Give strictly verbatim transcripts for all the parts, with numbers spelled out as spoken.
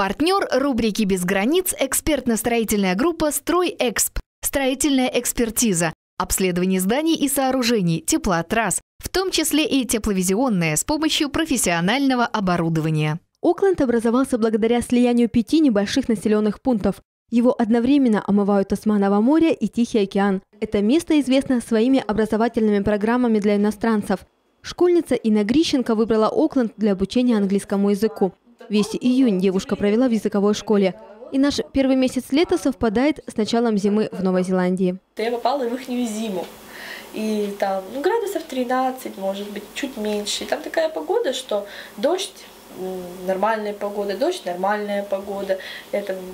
Партнер рубрики «Без границ» – экспертно-строительная группа «Стройэксп». Строительная экспертиза, обследование зданий и сооружений, теплотрасс, в том числе и тепловизионная с помощью профессионального оборудования. Окленд образовался благодаря слиянию пяти небольших населенных пунктов. Его одновременно омывают Тасманово море и Тихий океан. Это место известно своими образовательными программами для иностранцев. Школьница Инна Грищенко выбрала Окленд для обучения английскому языку. Весь июнь девушка провела в языковой школе. И наш первый месяц лета совпадает с началом зимы в Новой Зеландии. Я попала в их зиму. И там ну, градусов тринадцать, может быть, чуть меньше. И там такая погода, что дождь – нормальная погода, дождь – нормальная погода. Я там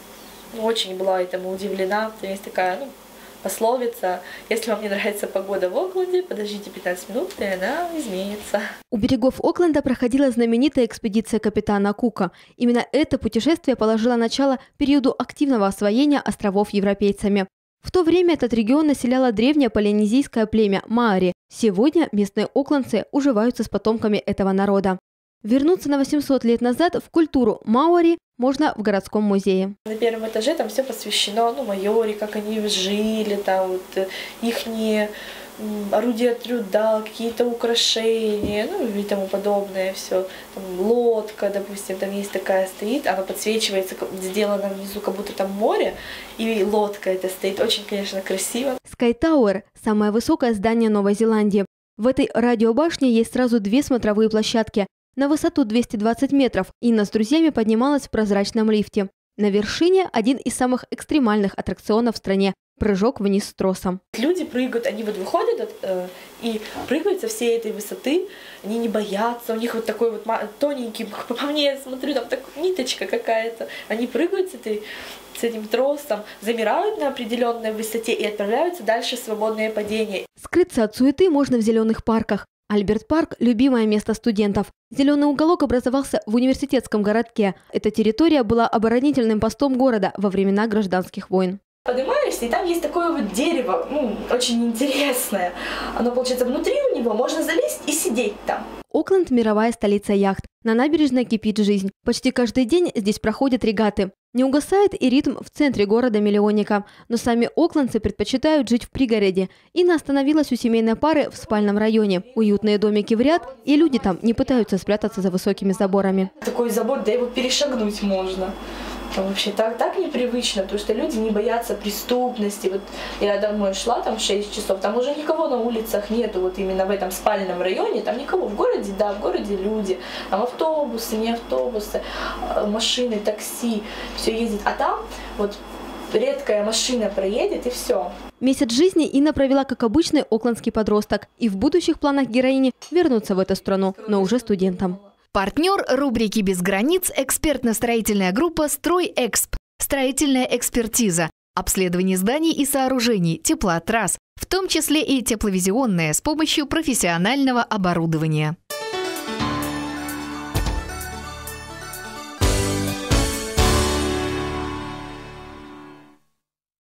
очень была этому удивлена. Есть такая ну, пословица: если вам не нравится погода в Окленде, подождите пятнадцать минут, и она изменится. У берегов Окленда проходила знаменитая экспедиция капитана Кука. Именно это путешествие положило начало периоду активного освоения островов европейцами. В то время этот регион населяло древнее полинезийское племя Маори. Сегодня местные оклендцы уживаются с потомками этого народа. Вернуться на восемьсот лет назад в культуру маори можно в городском музее. На первом этаже там все посвящено ну, майори, как они жили, там вот ихние орудия труда, какие-то украшения, ну и тому подобное все. Там лодка, допустим, там есть такая стоит, она подсвечивается, сделана внизу, как будто там море, и лодка это стоит. Очень, конечно, красиво. Sky Tower – самое высокое здание Новой Зеландии. В этой радиобашне есть сразу две смотровые площадки. На высоту двести двадцать метров Инна с друзьями поднималась в прозрачном лифте. На вершине один из самых экстремальных аттракционов в стране – прыжок вниз с тросом. Люди прыгают, они вот выходят э, и прыгают со всей этой высоты, они не боятся, у них вот такой вот тоненький, по мне я смотрю, там так, ниточка какая-то. Они прыгают с, этой, с этим тросом, замирают на определенной высоте и отправляются дальше в свободное падение. Скрыться от суеты можно в зеленых парках. Альберт-парк – любимое место студентов. Зеленый уголок образовался в университетском городке. Эта территория была оборонительным постом города во времена гражданских войн. Поднимаешься, и там есть такое вот дерево, ну, очень интересное. Оно, получается, внутри у него можно залезть и сидеть там. Окленд – мировая столица яхт. На набережной кипит жизнь. Почти каждый день здесь проходят регаты. Не угасает и ритм в центре города-миллионника. Но сами оклендцы предпочитают жить в пригороде. Инна остановилась у семейной пары в спальном районе. Уютные домики в ряд, и люди там не пытаются спрятаться за высокими заборами. Такой забор, да его перешагнуть можно. Вообще так, так непривычно, потому что люди не боятся преступности. Вот я домой шла, там шесть часов, там уже никого на улицах нету, вот именно в этом спальном районе, там никого. В городе, да, в городе люди, там автобусы, не автобусы, машины, такси, все ездит. А там вот редкая машина проедет и все. Месяц жизни Инна провела как обычный оклендский подросток. И в будущих планах героини вернуться в эту страну, но уже студентом. Партнер рубрики «Без границ» – экспертно-строительная группа «Стройэксп». Строительная экспертиза, обследование зданий и сооружений, теплотрасс, в том числе и тепловизионная с помощью профессионального оборудования.